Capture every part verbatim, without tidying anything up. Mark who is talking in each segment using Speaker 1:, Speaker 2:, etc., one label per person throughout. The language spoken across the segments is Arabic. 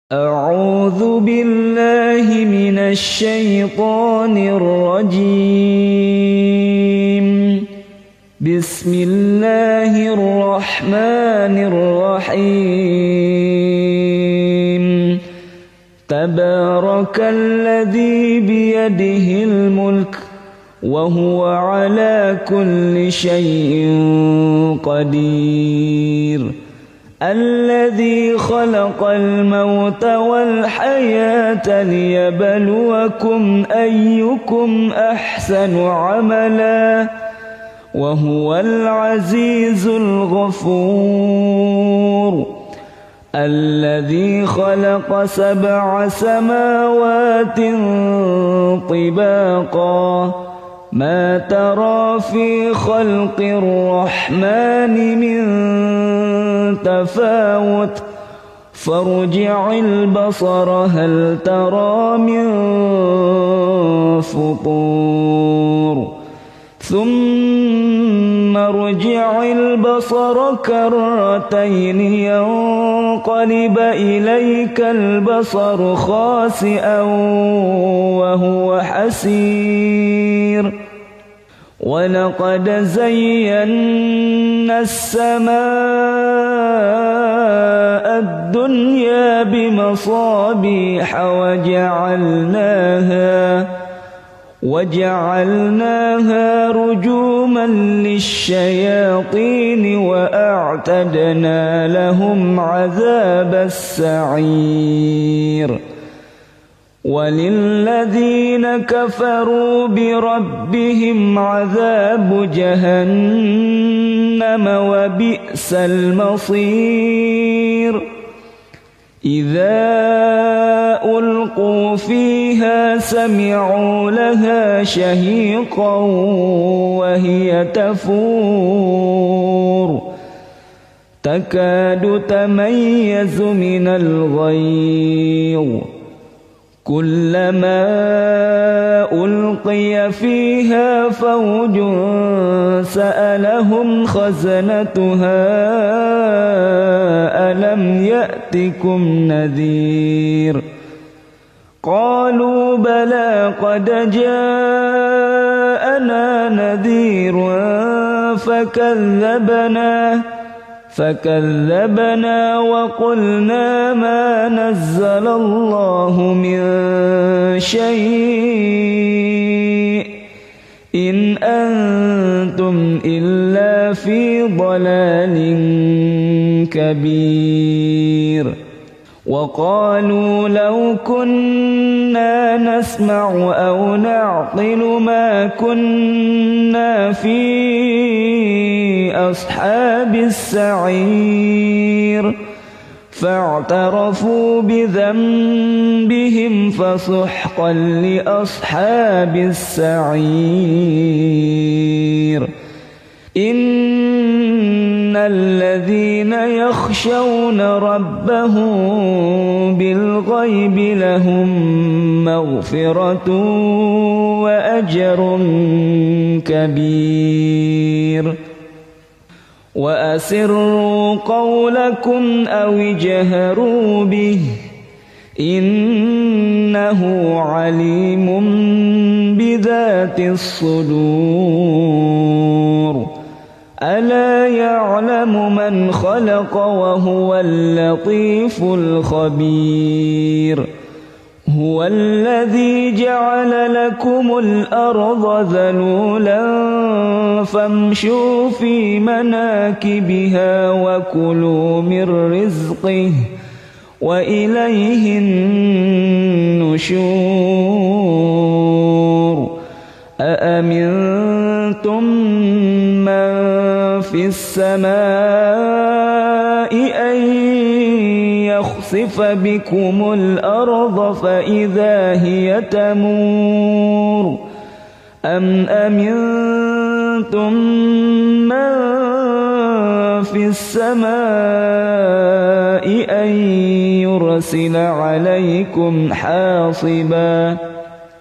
Speaker 1: أعوذ بالله من الشيطان الرجيم. بسم الله الرحمن الرحيم. تبارك الذي بيده الملك وهو على كل شيء قدير. الذي خلق الموت والحياة ليبلوكم أيكم أحسن عملا وهو العزيز الغفور. الذي خلق سبع سماوات طباقا ما ترى في خلق الرحمن من تفاوت فارجع البصر هل ترى من فطور ثم ارجع البصر كرتين ينقلب إليك البصر خاسئا وهو حسير. ولقد زينا السماء الدنيا بمصابيح وجعلناها وجعلناها رجوما للشياطين وأعتدنا لهم عذاب السعير. وللذين كفروا بربهم عذاب جهنم وبئس المصير. إذا ألقوا فيها سمعوا لها شهيقا وهي تفور تكاد تميز من الغيظ. كلما ألقي فيها فوج سألهم خزنتها ألم يأتكم نذير. قالوا بلى قد جاءنا نذير فكذبنا فكذبنا وقلنا ما نزل الله من شيء إن أنتم إلا في ضلال كبير. وقالوا لو كنا نسمع أو نعقل ما كنا في أصحاب السعير. فاعترفوا بذنبهم فسحقا لأصحاب السعير. إن الذين يخشون ربهم بالغيب لهم مغفرة وأجر كبير. وأسروا قولكم أو اجهروا به إنه عليم بذات الصدور. ألا يعلم من خلق وهو اللطيف الخبير. هو الذي جعل لكم الأرض ذلولا فامشوا في مناكبها وكلوا من رزقه وإليه النشور. أأمنتم من في السماء أن يخسف بكم الأرض فإذا هي تمور أم أمنتم من في السماء أن يرسل عليكم حاصبا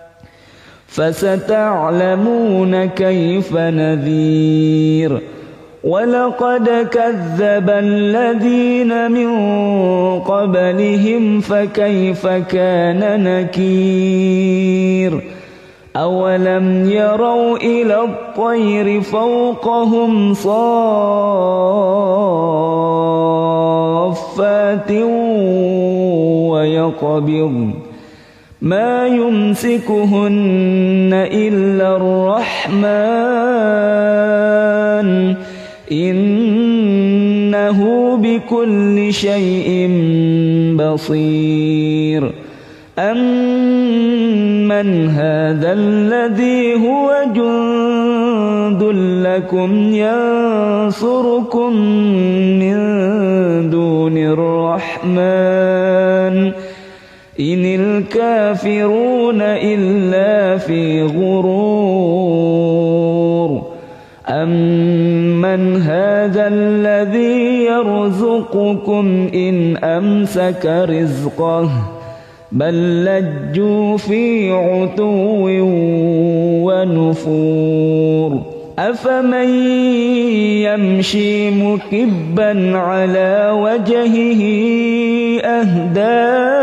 Speaker 1: فستعلمون كيف نذير. ولقد كذب الذين من قبلهم فكيف كان نكير أولم يروا إلى الطير فوقهم صافات ويقبضن ما يمسكهن إلا الرحمن إنه بكل شيء بصير أمن هذا الذي هو جند لكم ينصركم من دون الرحمن إن الكافرون إلا في غرور أمن هذا الذي يرزقكم إن أمسك رزقه بل لجوا في عتو ونفور أفمن يمشي مكبا على وجهه أهدى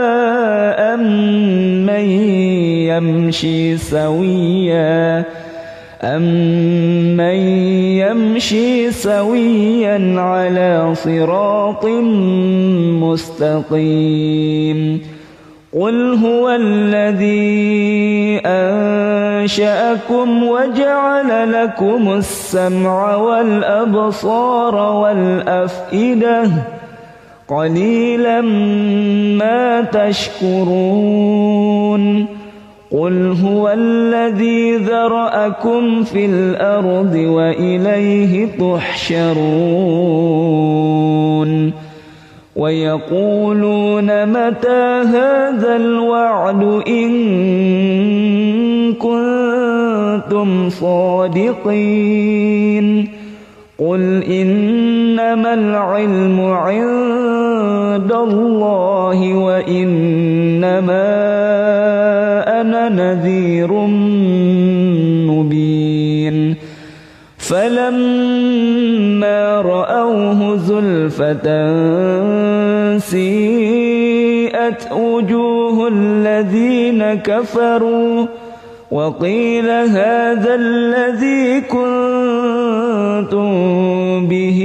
Speaker 1: أمن يمشي سويا أمن يمشي سويا على صراط مستقيم قل هو الذي أنشأكم وجعل لكم السمع والأبصار والأفئدة قليلا ما تشكرون قل هو الذي ذرأكم في الأرض وإليه تحشرون ويقولون متى هذا الوعد إن كنتم صادقين قل إنما العلم عند الله وإنما أنا نذير مبين فلما رأوه زلفة سيئت وجوه الذين كفروا وقيل هذا الذي كنتم به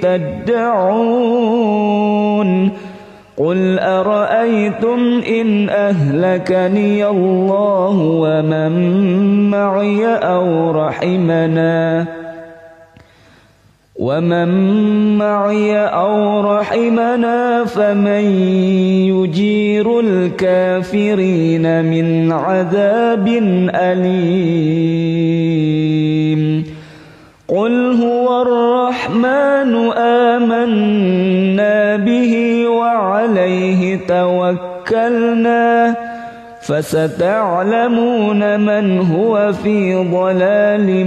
Speaker 1: تدعون قل أرأيتم إن أهلكني الله ومن معي أو رحمنا ومن معي أو رحمنا فمن يجير الكافرين من عذاب أليم قل هو الرحمن آمنا به وعليه توكلنا فستعلمون من هو في ضلال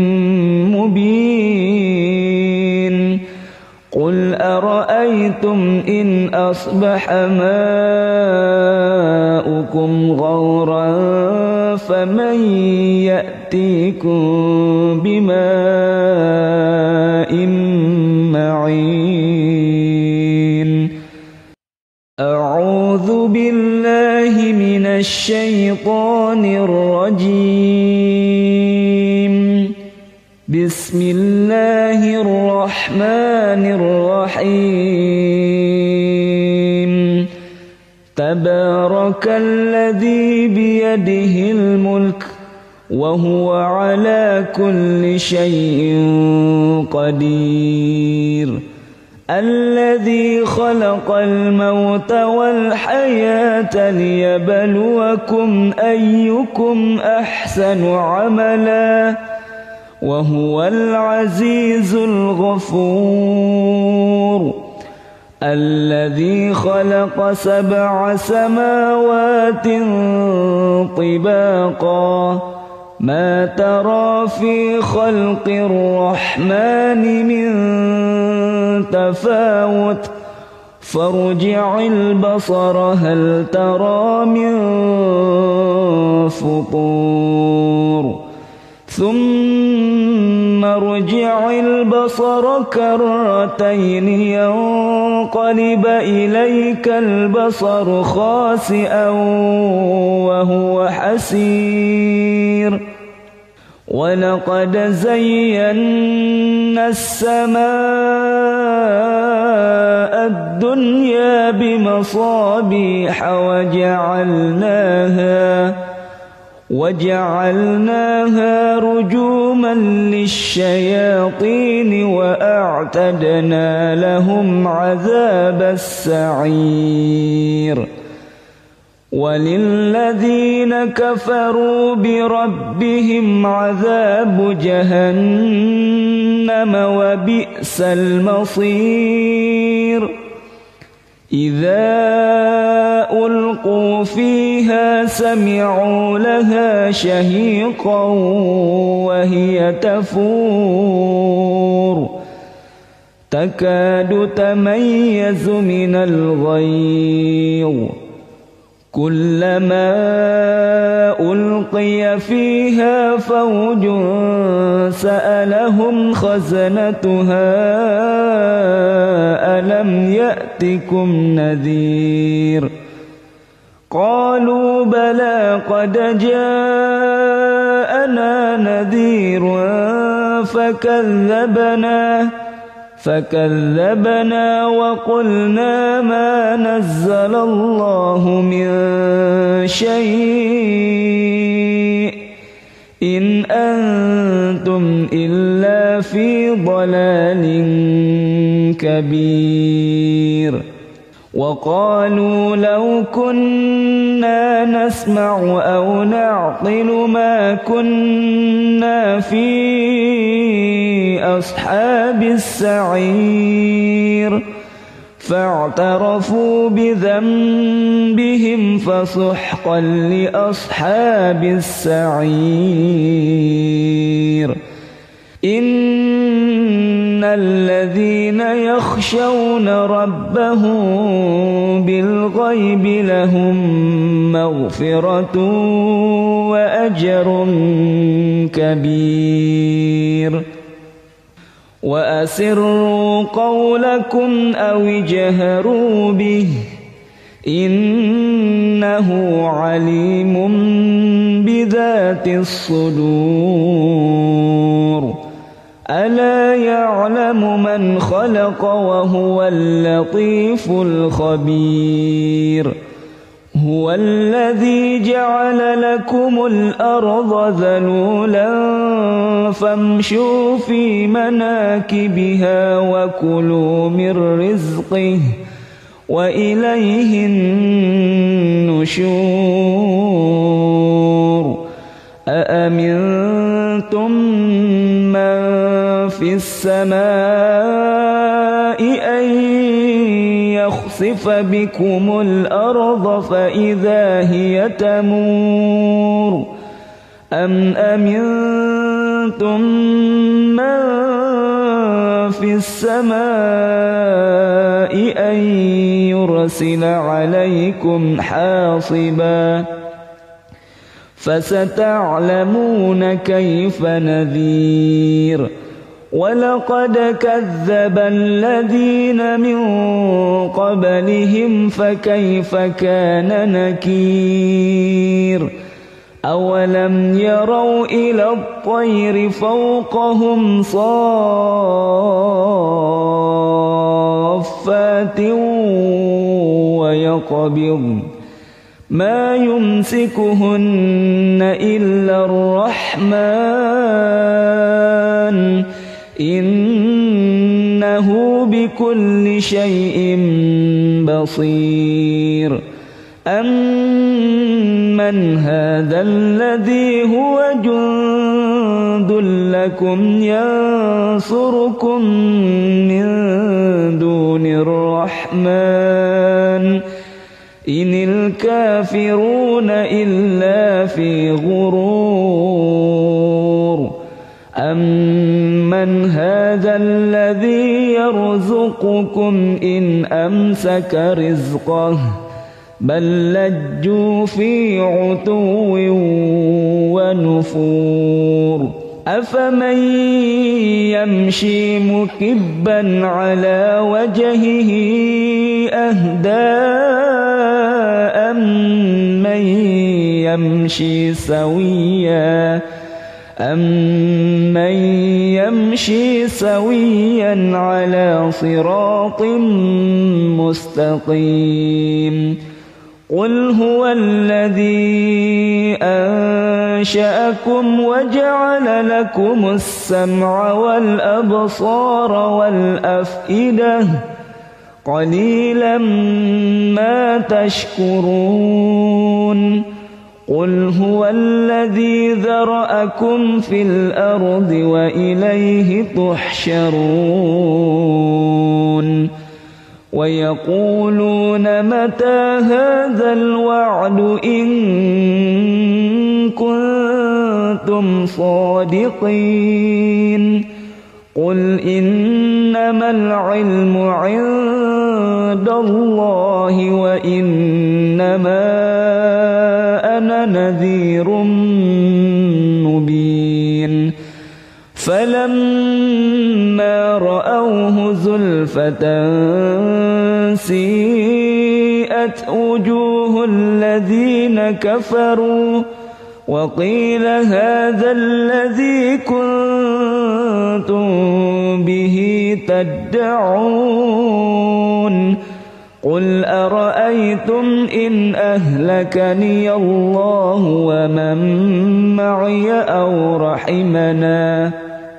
Speaker 1: مبين قل أرأيتم إن أصبح ماؤكم غورا فمن يأتيكم بماء معين أعوذ بالله من الشيطان الرجيم بسم الله الرحمن الرحيم تبارك الذي بيده الملك وهو على كل شيء قدير الذي خلق الموت والحياة ليبلوكم أيكم أحسن عملا وهو العزيز الغفور الذي خلق سبع سماوات طباقا ما ترى في خلق الرحمن من تفاوت فارجع البصر هل ترى من فطور ثم ارجع البصر كرتين ينقلب إليك البصر خاسئا وهو حسير ولقد زينا السماء الدنيا بمصابيح وجعلناها وجعلناها رجوما للشياطين وأعتدنا لهم عذاب السعير وللذين كفروا بربهم عذاب جهنم وبئس المصير إذا ألقوا فيها سمعوا لها شهيقا وهي تفور تكاد تميز من الغيظ كلما ألقي فيها فوج سألهم خزنتها ألم يأتكم نذير قالوا بلى قد جاءنا نذير فكذبنا فكذبنا وقلنا ما نزل الله من شيء إن أنتم إلا في ضلال كبير وقالوا لو كنا نسمع أو نعقل ما كنا في أصحاب السعير فاعترفوا بذنبهم فسحقا لأصحاب السعير إن الذين يخشون ربهم بالغيب لهم مغفرة وأجر كبير وأسروا قولكم أو اجهروا به إنه عليم بذات الصدور ألا يعلم من خلق وهو اللطيف الخبير هو الذي جعل لكم الأرض ذلولا فامشوا في مناكبها وكلوا من رزقه وإليه النشور أأمنتم من في السماء أن يخسف بكم الأرض فإذا هي تمور أم أمنتم من في السماء أن يرسل عليكم حاصبا فستعلمون كيف نذير ولقد كذب الذين من قبلهم فكيف كان نكير أولم يروا إلى الطير فوقهم صافات ويقبضن ما يمسكهن إلا الرحمن إنه بكل شيء بصير أمن هذا الذي هو جند لكم ينصركم من دون الرحمن إن الكافرون إلا في غرور أمن هذا الذي يرزقكم إن أمسك رزقه بل لجوا في عتو ونفور أفمن يمشي مكبا على وجهه أهدى أمن يمشي سويا أمن يمشي سويا على صراط مستقيم قل هو الذي أنشأكم وجعل لكم السمع والأبصار والأفئدة قليلا ما تشكرون قل هو الذي ذرأكم في الأرض وإليه تحشرون ويقولون متى هذا الوعد إن كنتم صادقين قل إنما العلم عند الله وإنما أنا نذير مبين فلما رأوه زلفة سيئت وجوه الذين كفروا وقيل هذا الذي كنتم به تدعون قل أرأيتم إن أهلكني الله ومن معي أو رحمنا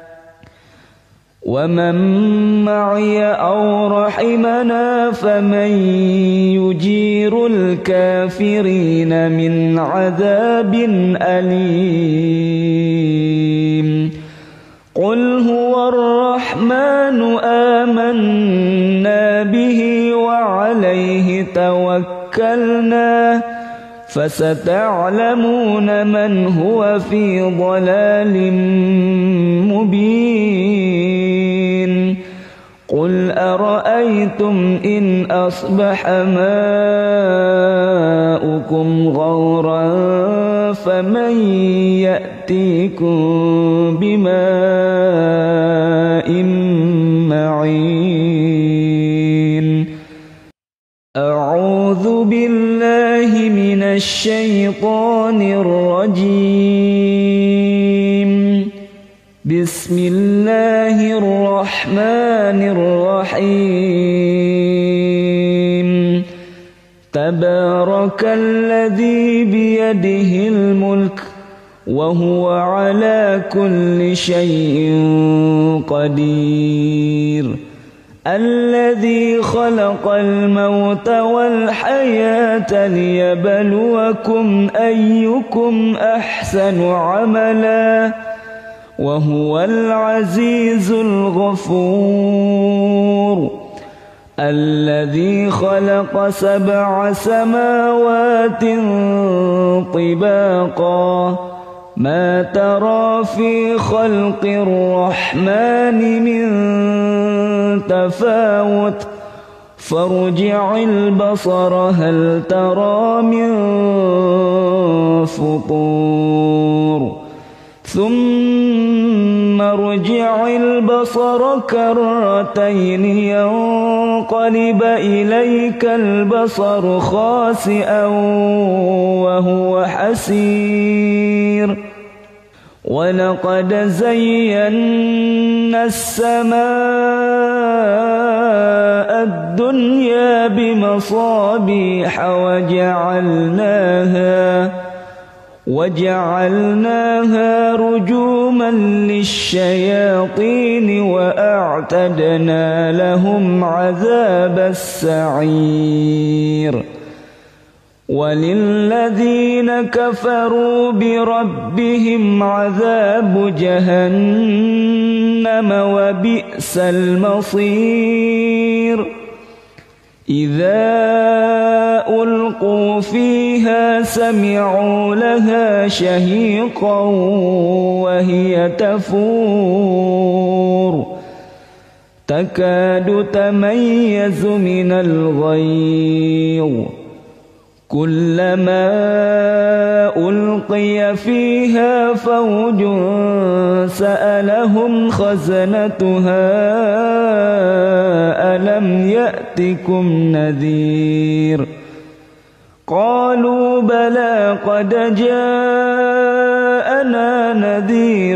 Speaker 1: ومن معي أو رحمنا فمن يجير الكافرين من عذاب أليم قل هو الرحمن آمنا به وعليه توكلنا فستعلمون من هو في ضلال مبين قل أرأيتم إن أصبح ماؤكم غورا فمن يأتيكم بماء معين أعوذ بالله من الشيطان الرجيم بسم الله الرحمن الرحيم تبارك الذي بيده الملك وهو على كل شيء قدير الذي خلق الموت والحياة ليبلوكم أيكم أحسن عملا وهو العزيز الغفور الذي خلق سبع سماوات طباقا ما ترى في خلق الرحمن من تفاوت فارجع البصر هل ترى من فطور ثم ارجع البصر كرتين ينقلب إليك البصر خاسئا وهو حسير ولقد زينا السماء الدنيا بمصابيح وجعلناها وجعلناها رجوما للشياطين وأعتدنا لهم عذاب السعير وللذين كفروا بربهم عذاب جهنم وبئس المصير إذا ألقوا فيها سمعوا لها شهيقا وهي تفور تكاد تميز من الغيظ كلما ألقي فيها فوج سألهم خزنتها ألم يأتكم نذير قالوا بلى قد جاءنا نذير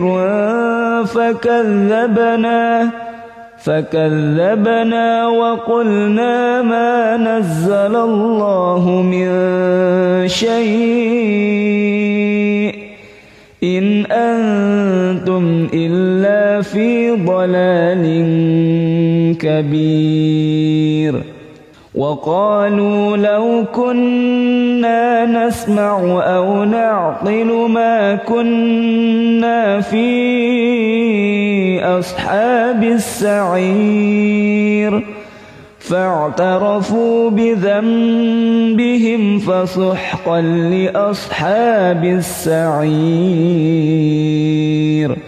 Speaker 1: فكذبنا فكذبنا وقلنا ما نزل الله من شيء إن أنتم إلا في ضلال كبير وقالوا لو كنا نسمع أو نعقل ما كنا في أصحاب السعير فاعترفوا بذنبهم فسحقا لأصحاب السعير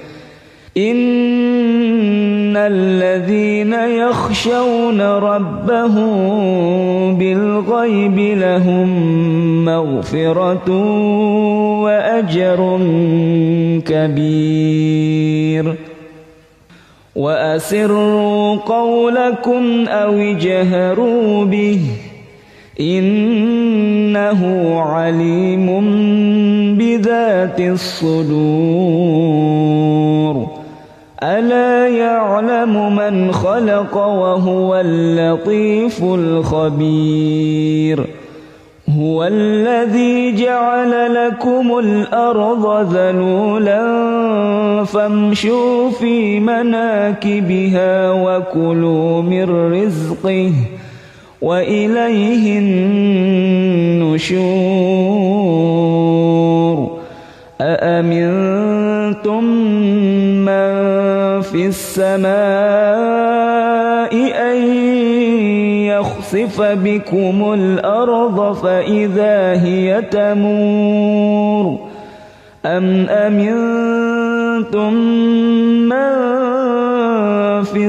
Speaker 1: إن الذين يخشون ربهم بالغيب لهم مغفرة وأجر كبير وأسروا قولكم أو اجهروا به إنه عليم بذات الصدور ألا يعلم من خلق وهو اللطيف الخبير هو الذي جعل لكم الأرض ذلولا فامشوا في مناكبها وكلوا من رزقه وإليه النشور أأمنتم من في السماء أن يخسف بكم الأرض فإذا هي تمور أم أمنتم من في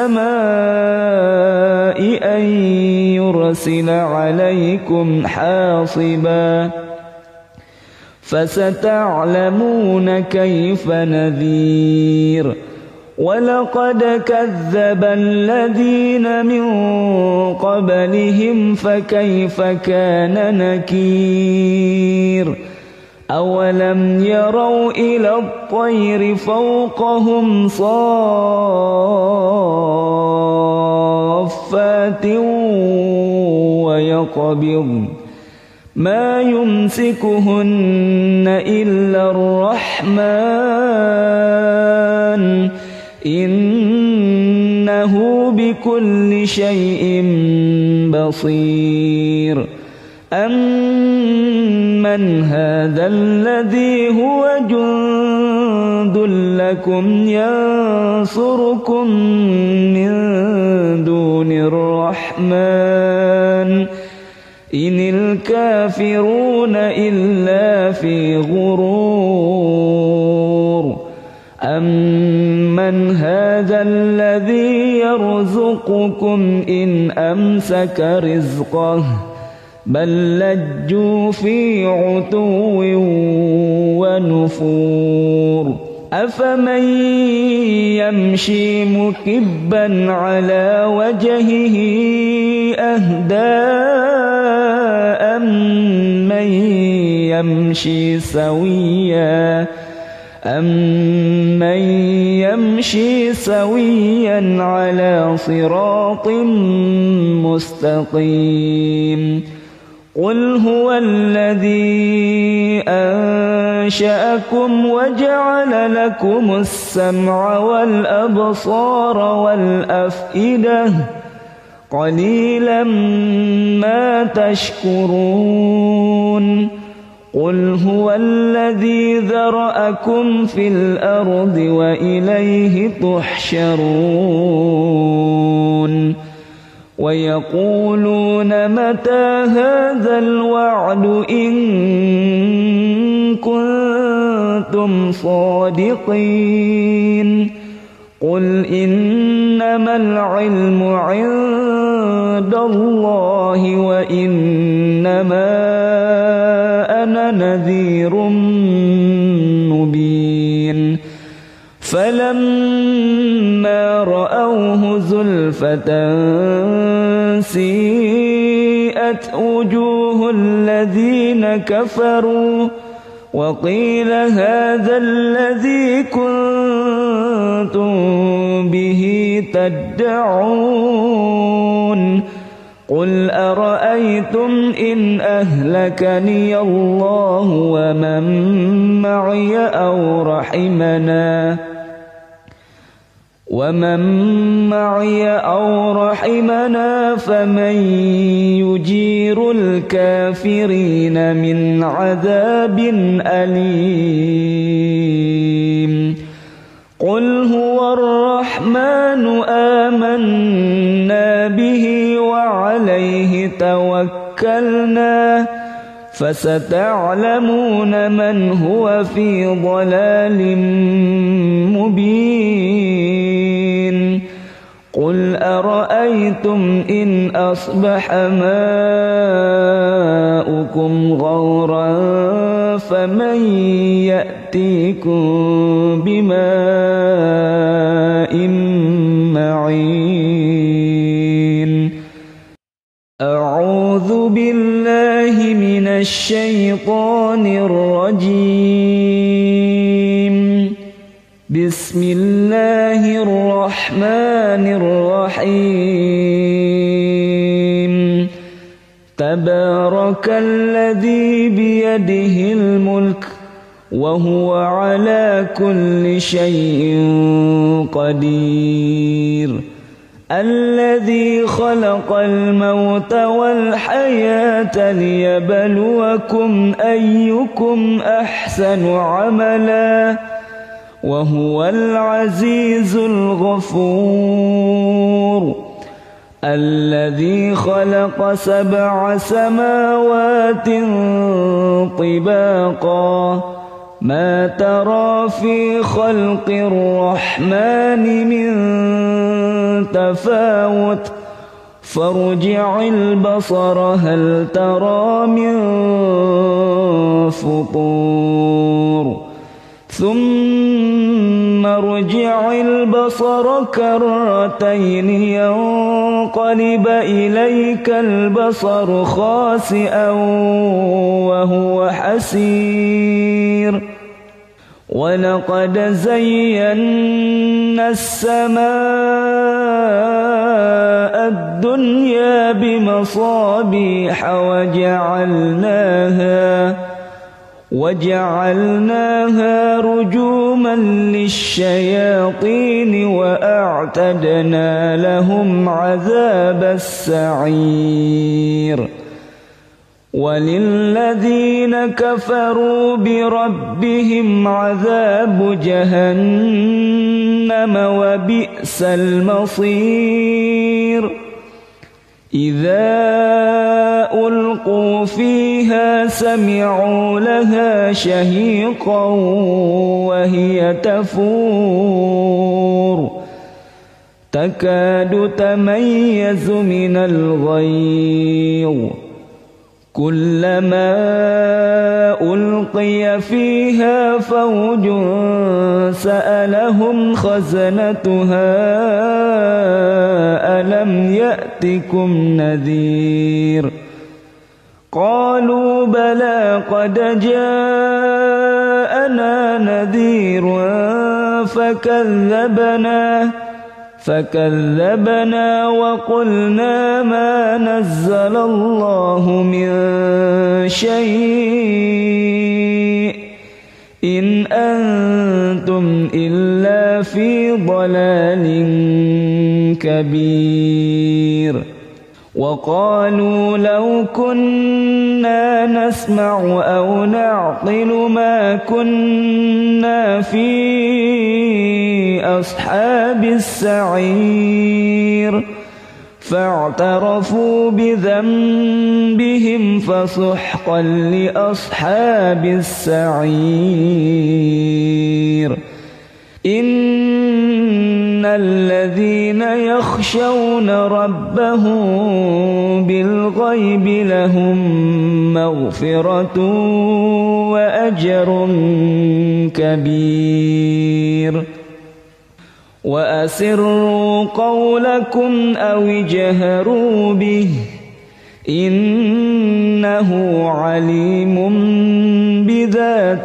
Speaker 1: السماء أن يرسل عليكم حاصبا فستعلمون كيف نذير ولقد كذب الذين من قبلهم فكيف كان نكير أولم يروا إلى الطير فوقهم صافات ويقبضن ما يمسكهن إلا الرحمن إنه بكل شيء بصير أمن هذا الذي هو جند لكم ينصركم من دون الرحمن إن الكافرون إلا في غرور أمن هذا الذي يرزقكم إن أمسك رزقه بل لجوا في عتو ونفور أفمن يمشي مكبا على وجهه أهدى أمن يمشي سويا أمن يمشي سويا على صراط مستقيم قل هو الذي أنشأكم وجعل لكم السمع والأبصار والأفئدة قليلا ما تشكرون قل هو الذي ذرأكم في الأرض وإليه تحشرون ويقولون متى هذا الوعد إن كنتم صادقين قل إنما العلم عند الله وإنما نذير مبين فلما رأوه زلفة سيئت وجوه الذين كفروا وقيل هذا الذي كنتم به تدعون قل أرأيتم إن أهلكني الله ومن معي أو رحمنا ومن معي أو رحمنا فمن يجير الكافرين من عذاب أليم قل هو الرحمن آمنا به وعليه توكلنا فستعلمون من هو في ضلال مبين قل أرأيتم إن أصبح ماؤكم غورا فمن يأتيكم بماء معين أعوذ بالله من الشيطان الرجيم بسم الله الرحمن الرحيم تبارك الذي بيده الملك وهو على كل شيء قدير الذي خلق الموت والحياة ليبلوكم أيكم أحسن عملا وهو العزيز الغفور الذي خلق سبع سماوات طباقا ما ترى في خلق الرحمن من تفاوت فارجع البصر هل ترى من فطور ثم ارجع البصر كرتين ينقلب إليك البصر خاسئا وهو حسير ولقد زينا السماء الدنيا بمصابيح وجعلناها وجعلناها رجوما للشياطين وأعتدنا لهم عذاب السعير وللذين كفروا بربهم عذاب جهنم وبئس المصير إذا ألقوا فيها سمعوا لها شهيقا وهي تفور تكاد تميز من الغيظ كلما ألقي فيها فوج سألهم خزنتها ألم يأتكم نذير قالوا بلى قد جاءنا نذير فكذبنا فكذبنا وقلنا ما نزل الله من شيء إن أنتم إلا في ضلال كبير وقالوا لو كنا نسمع أو نعقل ما كنا في أصحاب السعير فاعترفوا بذنبهم فسحقا لأصحاب السعير إن الذين يخشون ربهم بالغيب لهم مغفرة وأجر كبير وأسروا قولكم أو اجهروا به إنه عليم بذات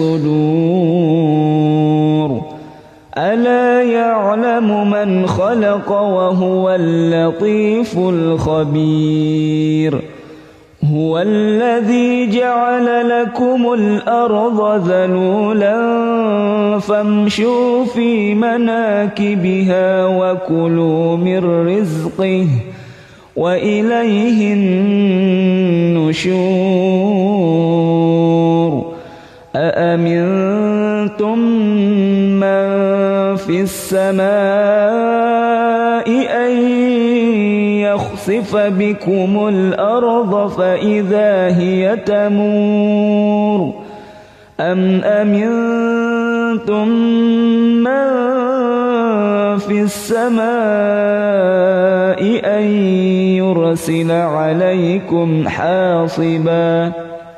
Speaker 1: الصدور ألا يعلم من خلق وهو اللطيف الخبير هو الذي جعل لكم الأرض ذلولا فامشوا في مناكبها وكلوا من رزقه وإليه النشور أأمنتم من في السماء أن يخسف بكم الأرض فإذا هي تمور أم أمنتم من في السماء أن يرسل عليكم حاصبا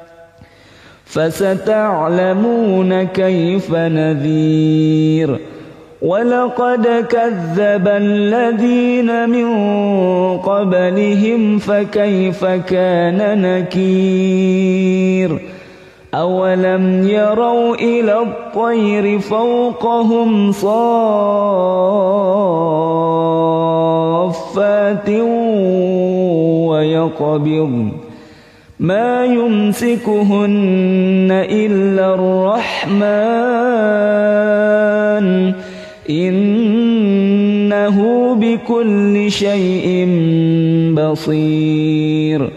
Speaker 1: فستعلمون كيف نذير ولقد كذب الذين من قبلهم فكيف كان نكير أولم يروا إلى الطير فوقهم صافات ويقبضن ما يمسكهن إلا الرحمن إنه بكل شيء بصير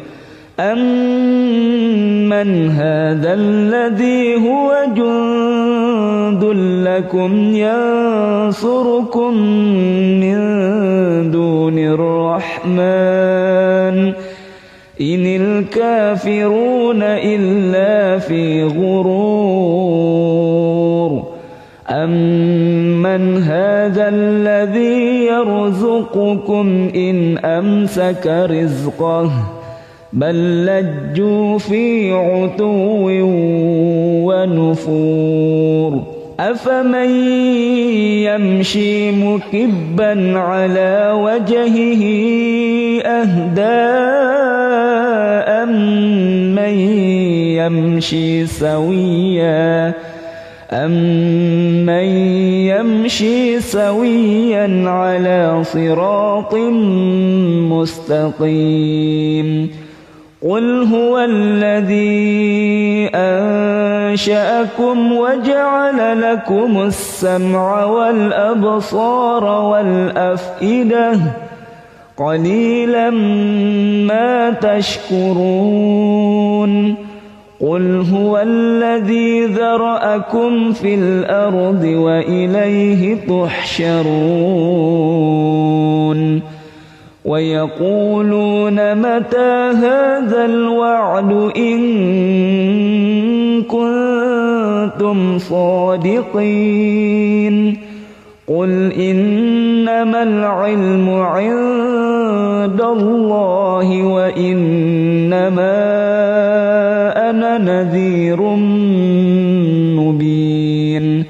Speaker 1: أمن هذا الذي هو جند لكم ينصركم من دون الرحمن إن الكافرون إلا في غرور أمن هذا الذي يرزقكم إن أمسك رزقه بل لجوا في عتو ونفور أفمن يمشي مكبا على وجهه أهدى أمن يمشي سويا أمن يمشي سويا على صراط مستقيم قل هو الذي أنشأكم وجعل لكم السمع والأبصار والأفئدة قليلا ما تشكرون قل هو الذي ذرأكم في الأرض وإليه تحشرون ويقولون متى هذا الوعد إن كنتم صادقين قل إنما العلم عند الله وإنما أنا نذير مبين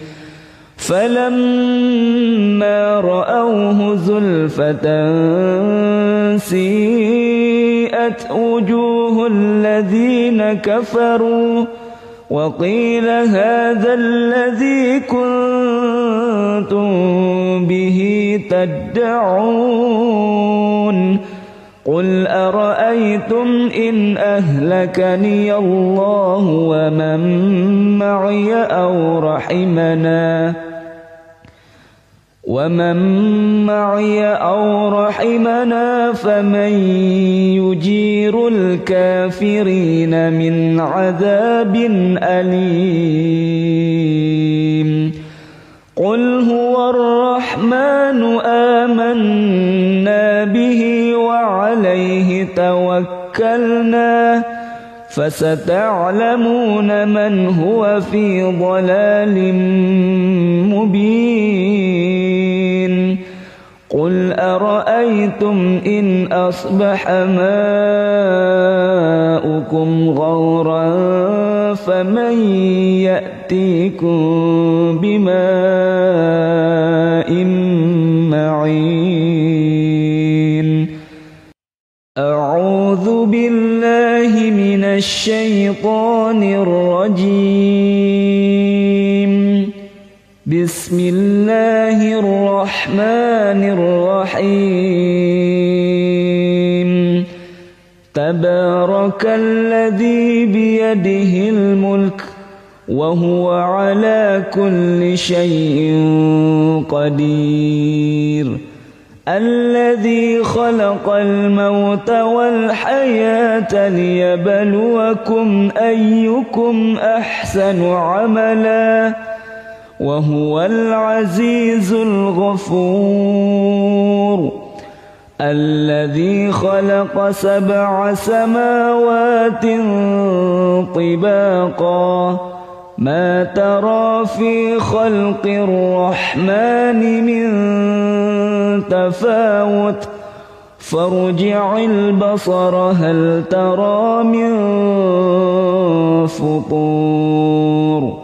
Speaker 1: فلما رأوه زلفة سيئت وجوه الذين كفروا وقيل هذا الذي كنتم به تدعون قل أرأيتم إن أهلكني الله ومن معي أو رحمنا ومن معي أو رحمنا فمن يجير الكافرين من عذاب أليم قل هو الرحمن آمنا به وعليه توكلنا فستعلمون من هو في ضلال مبين قل أرأيتم إن أصبح ماؤكم غورا فمن يأتيكم بماء معين أعوذ بالله من الشيطان الرجيم بسم الله الرحمن الرحيم تبارك الذي بيده الملك وهو على كل شيء قدير الذي خلق الموت والحياة ليبلوكم أيكم أحسن عملا وهو العزيز الغفور الذي خلق سبع سماوات طباقا ما ترى في خلق الرحمن من تفاوت فارجع البصر هل ترى من فطور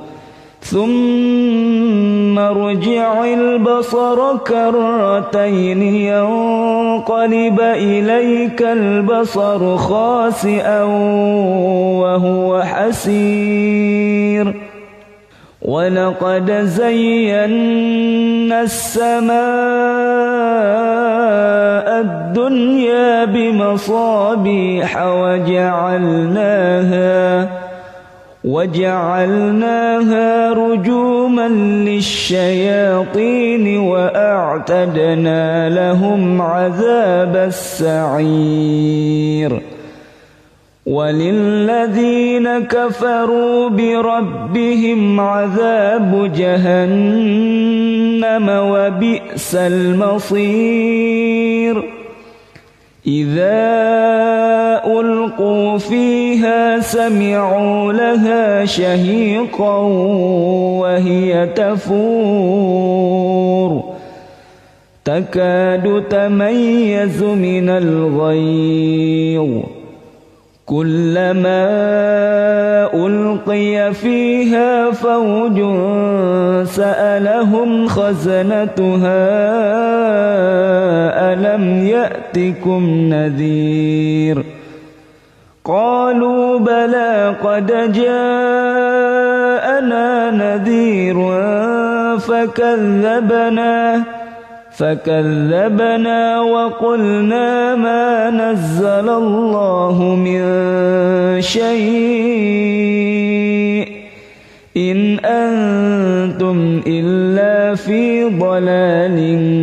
Speaker 1: ثم ارجع البصر كرتين ينقلب إليك البصر خاسئا وهو حسير ولقد زينا السماء الدنيا بمصابيح وجعلناها وجعلناها رجوما للشياطين وأعتدنا لهم عذاب السعير وللذين كفروا بربهم عذاب جهنم وبئس المصير إذا ألقوا فيها سمعوا لها شهيقا وهي تفور تكاد تميز من الغيظ كلما ألقي فيها فوج سألهم خزنتها ألم يأتكم نذير قالوا بلى قد جاءنا نذير فكذبنا فكذبنا وقلنا ما نزل الله من شيء إن أنتم إلا في ضلال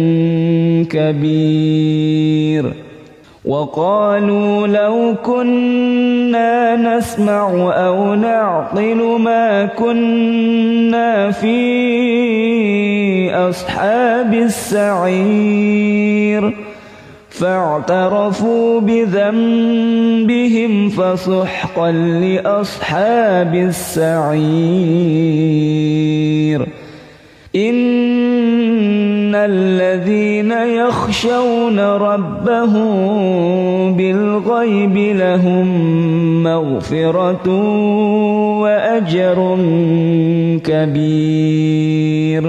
Speaker 1: كبير وقالوا لو كنا نسمع أو نعقل ما كنا في أصحاب السعير فاعترفوا بذنبهم فسحقا لأصحاب السعير إن الذين يخشون ربهم بالغيب لهم مغفرة وأجر كبير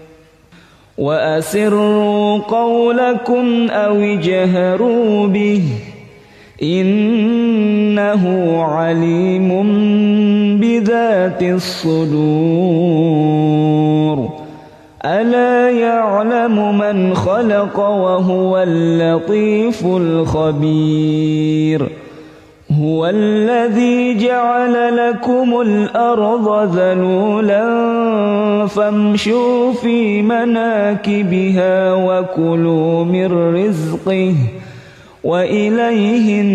Speaker 1: وأسروا قولكم أو اجهروا به إنه عليم بذات الصدور ألا يعلم من خلق وهو اللطيف الخبير هو الذي جعل لكم الأرض ذلولا فامشوا في مناكبها وكلوا من رزقه وإليه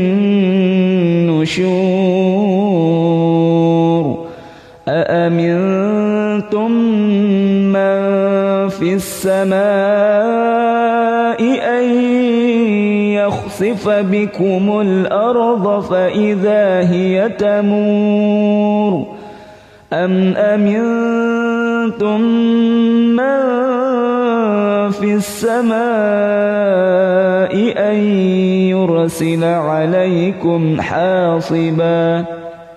Speaker 1: النشور أأمنتم من في السماء أن يخسف يخسف بكم الأرض فإذا هي تمور أم أمنتم من في السماء أن يرسل عليكم حاصبا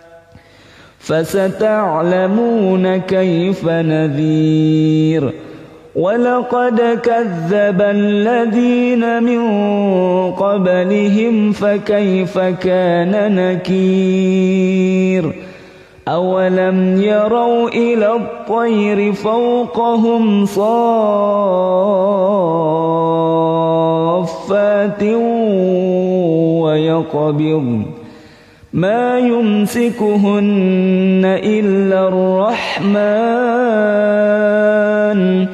Speaker 1: فستعلمون كيف نذير ولقد كذب الذين من قبلهم فكيف كان نكير أولم يروا إلى الطير فوقهم صافات ويقبضن ما يمسكهن إلا الرحمن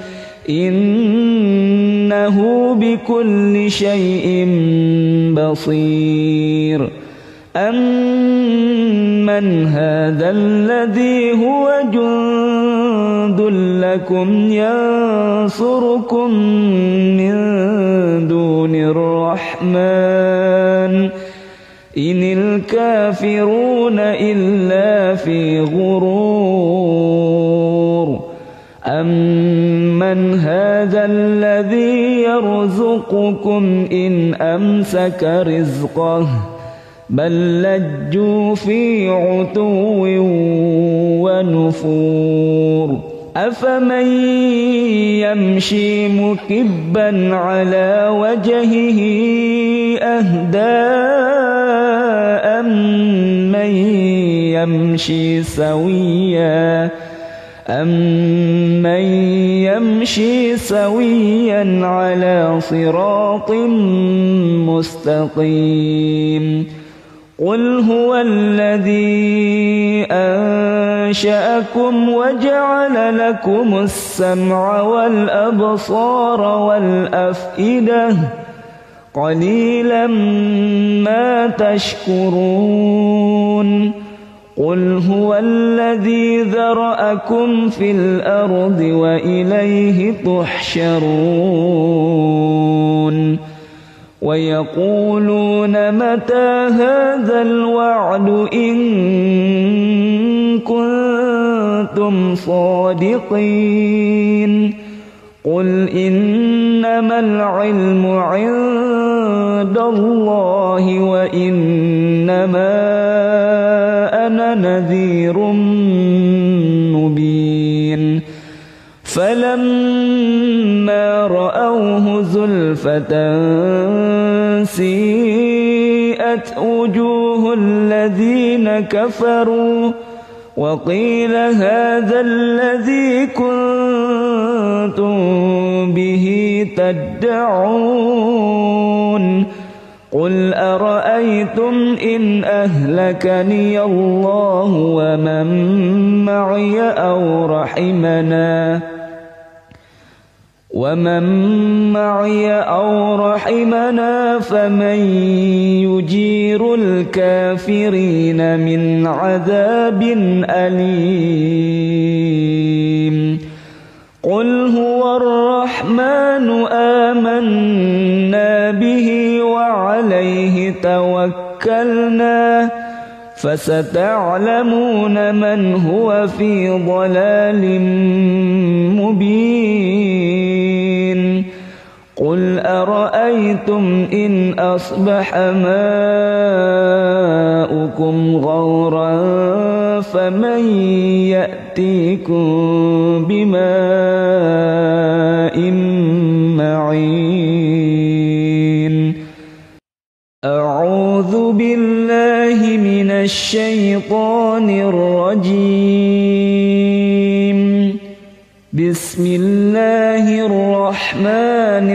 Speaker 1: إنه بكل شيء بصير أمن هذا الذي هو جند لكم ينصركم من دون الرحمن إن الكافرون إلا في غرور أمن هذا الذي يرزقكم إن أمسك رزقه بل لجوا في عتو ونفور أفمن يمشي مكبا على وجهه أهدى أمن يمشي سويا أمن يمشي سويا على صراط مستقيم قل هو الذي أنشأكم وجعل لكم السمع والأبصار والأفئدة قليلا ما تشكرون قل هو الذي ذرأكم في الأرض وإليه تحشرون ويقولون متى هذا الوعد إن كنتم صادقين قل إنما العلم عند الله وإنما أنا نذير مبين فلما رأوه زلفة سيئت وجوه الذين كفروا وقيل هذا الذي كنتم به تدعون قل أرأيتم إن أهلكني الله ومن معي أو رحمنا ومن معي أو رحمنا فمن يجير الكافرين من عذاب أليم قل هو الرحمن آمنا به وعليه توكلنا فستعلمون من هو في ضلال مبين قل أرأيتم إن أصبح ماؤكم غورا فمن يأتيكم بماء معين أعوذ بالله من الشيطان الرجيم بسم الله الرحمن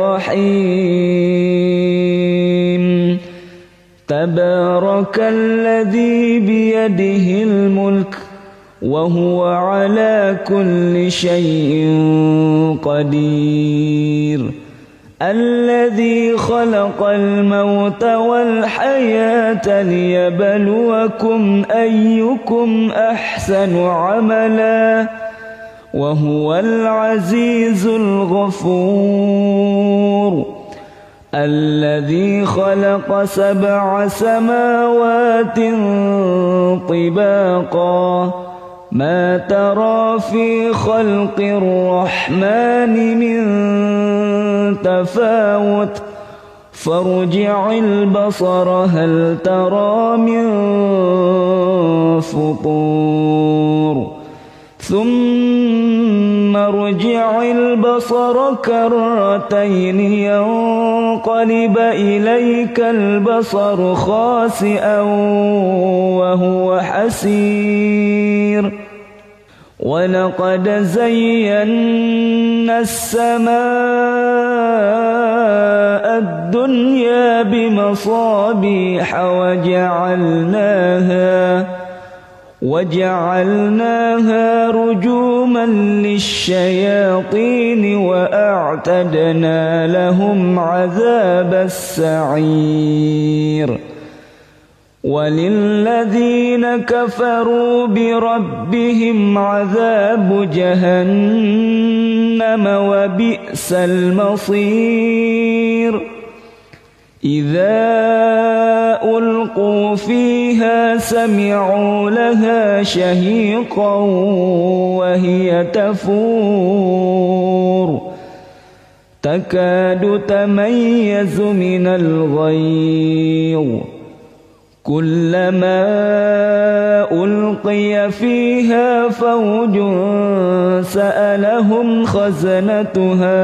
Speaker 1: الرحيم تبارك الذي بيده الملك وهو على كل شيء قدير الذي خلق الموت والحياة ليبلوكم أيكم أحسن عملا وهو العزيز الغفور الذي خلق سبع سماوات طباقا ما ترى في خلق الرحمن من تفاوت فارجع البصر هل ترى من فطور ثم ارجع البصر كرتين ينقلب إليك البصر خاسئا وهو حسير ولقد زينا السماء الدنيا بمصابيح وجعلناها وجعلناها رجوما للشياطين وأعتدنا لهم عذاب السعير وللذين كفروا بربهم عذاب جهنم وبئس المصير إذا ألقوا فيها سمعوا لها شهيقا وهي تفور تكاد تميز من الغيظ كلما ألقي فيها فوج سألهم خزنتها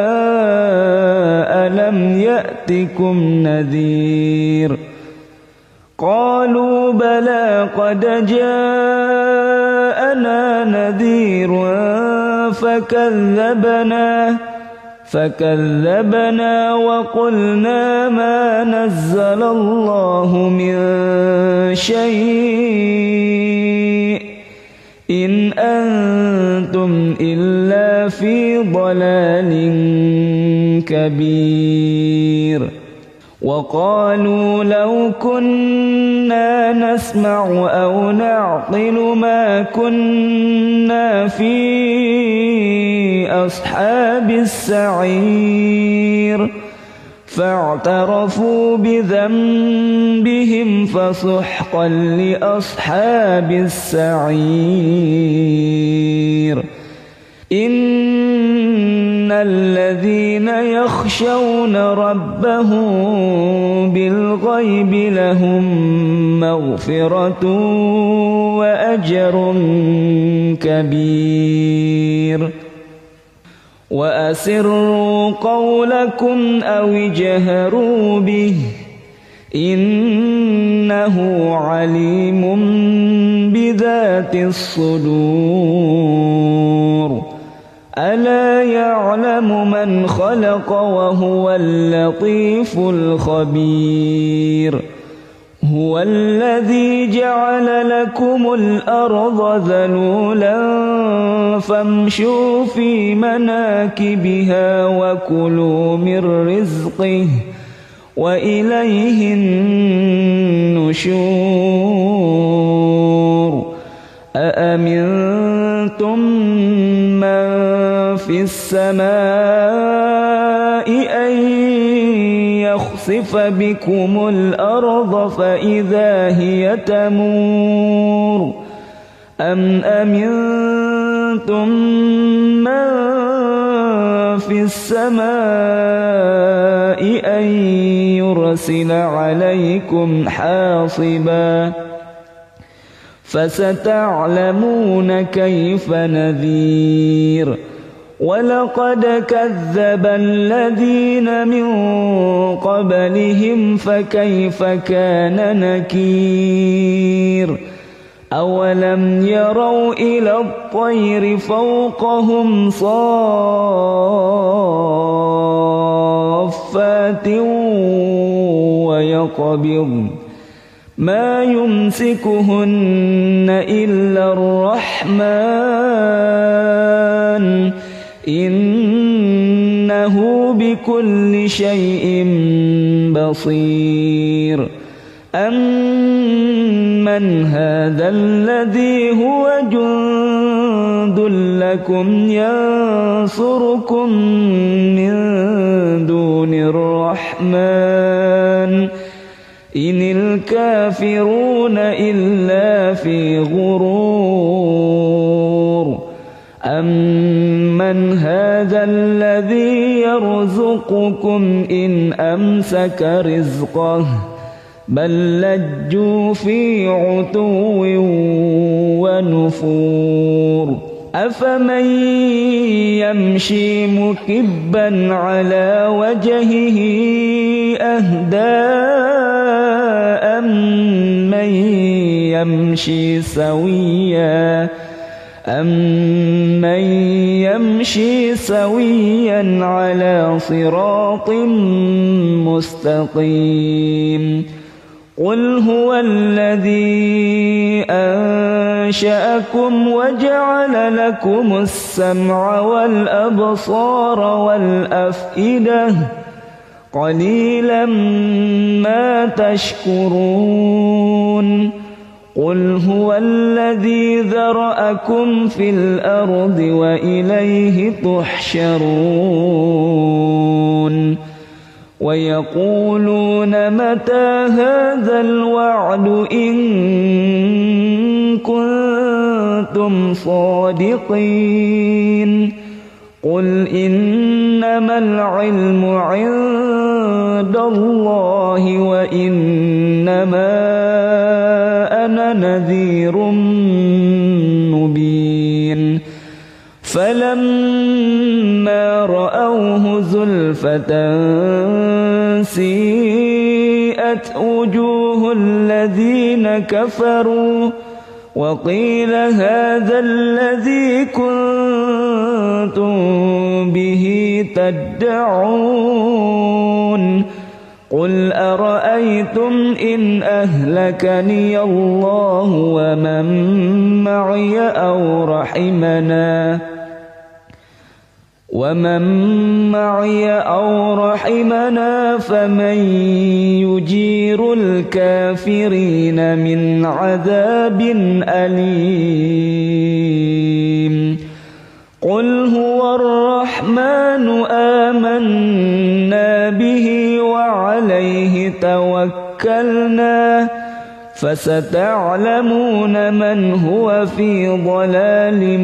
Speaker 1: ألم يأتكم نذير قالوا بلى قد جاءنا نذير فكذبنا فكذبنا وقلنا ما نزل الله من شيء إن أنتم إلا في ضلال كبير وقالوا لو كنا نسمع أو نعقل ما كنا في أصحاب السعير فاعترفوا بذنبهم فسحقا لأصحاب السعير إن الذين يخشون ربهم بالغيب لهم مغفرة وأجر كبير وأسروا قولكم أو اجهروا به إنه عليم بذات الصدور ألا يعلم من خلق وهو اللطيف الخبير هو الذي جعل لكم الأرض ذلولا فامشوا في مناكبها وكلوا من رزقه وإليه النشور أأمنتم من في السماء أن يخسف بكم الأرض فإذا هي تمور أم أمنتم من في السماء أن يرسل عليكم حاصبا فستعلمون كيف نذير ولقد كذب الذين من قبلهم فكيف كان نكير أولم يروا إلى الطير فوقهم صافات ويقبضن ما يمسكهن إلا الرحمن إنه بكل شيء بصير أم أَمَّنْ هَذَا الَّذِي هُوَ جُندٌ لَكُمْ يَنصُرُكُم مِّن دُونِ الرَّحْمَٰنِ إِنِ الْكَافِرُونَ إِلَّا فِي غُرُورٍ أَمَّنْ هَذَا الَّذِي يَرْزُقُكُمْ إِنْ أَمْسَكَ رِزْقَهُ بَل لَّجُّوا فِي عُتُوٍّ وَنُفُورٍ أَفَمَن يَمْشِي مُكِبًّا عَلَى وَجْهِهِ أَهْدَىٰ أَمَّن يَمْشِي سَوِيًّا أَمَّن يَمْشِي سَوِيًّا عَلَى صِرَاطٍ مُّسْتَقِيمٍ قُلْ هُوَ الَّذِي أَنشَأَكُمْ وَجَعَلَ لَكُمُ السَّمْعَ وَالْأَبْصَارَ وَالْأَفْئِدَةَ قَلِيلًا مَّا تَشْكُرُونَ قُلْ هُوَ الَّذِي ذَرَأَكُمْ فِي الْأَرْضِ وَإِلَيْهِ تُحْشَرُونَ وَيَقُولُونَ مَتَىٰ هَٰذَا الْوَعْدُ إِن كُنتُمْ صَادِقِينَ قُلْ إِنَّمَا الْعِلْمُ عِندَ اللَّهِ وَإِنَّمَا أَنَا نَذِيرٌ مُّبِينٌ فَلَمَّا رَأَوْهُ زُلْفَةً سِيئَتْ وُجُوهُ الَّذِينَ كَفَرُوا وَقِيلَ هَٰذَا الَّذِي كُنتُم بِهِ تَدَّعُونَ قُلْ أَرَأَيْتُمْ إِنْ أَهْلَكَنِيَ اللَّهُ وَمَن مَّعِيَ أَوْ رَحِمَنَا وَمَن مَّعِيَ أَوْ رَحِمَنَا فَمَن يُجِيرُ الْكَافِرِينَ مِنْ عَذَابٍ أَلِيمٍ قُلْ هُوَ الرَّحْمَٰنُ آمَنَّا بِهِ وَعَلَيْهِ تَوَكَّلْنَا فَسَتَعْلَمُونَ مَنْ هُوَ فِي ضَلَالٍ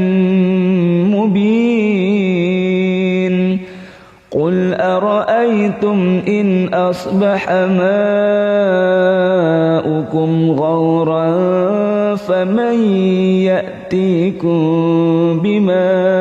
Speaker 1: مُّبِينٍ قُلْ أَرَأَيْتُمْ إِنْ أَصْبَحَ مَاؤُكُمْ غَوْرًا فَمَن يَأْتِيكُم بِمَاءٍ